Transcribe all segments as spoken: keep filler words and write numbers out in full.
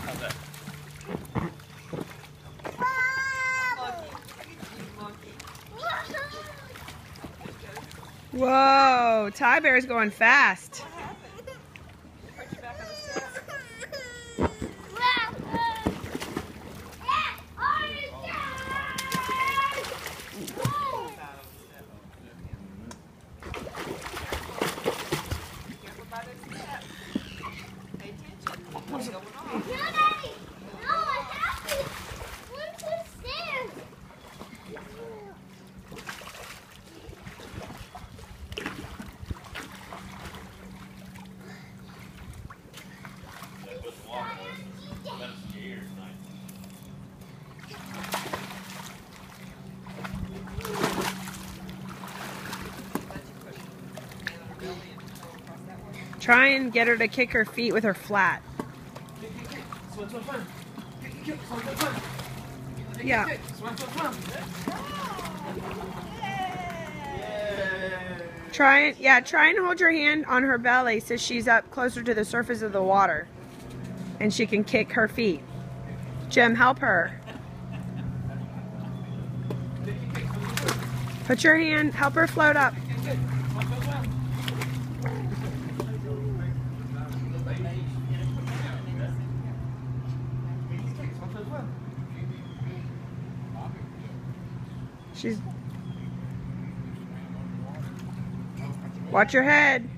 Whoa, Ty Bear's going fast. Try and get her to kick her feet with her flat. Yeah. Try and yeah, try and hold your hand on her belly so she's up closer to the surface of the water and she can kick her feet. Jim, help her. Put your hand, help her float up. She's... Watch your head.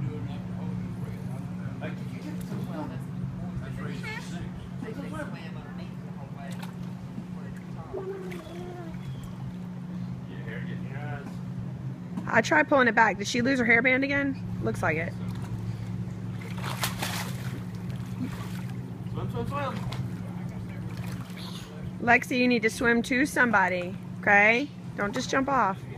I tried pulling it back. Did she lose her hairband again? Looks like it. Swim, swim, swim. Lexi, you need to swim to somebody, okay? Don't just jump off.